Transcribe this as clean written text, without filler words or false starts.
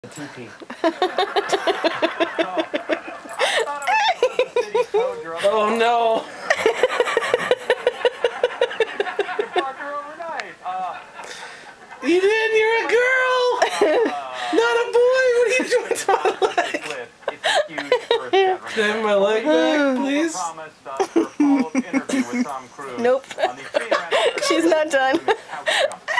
Oh no! You did! You're a girl! Not a boy! What are you doing to my leg? Can I have my leg back, please? Nope. She's not done.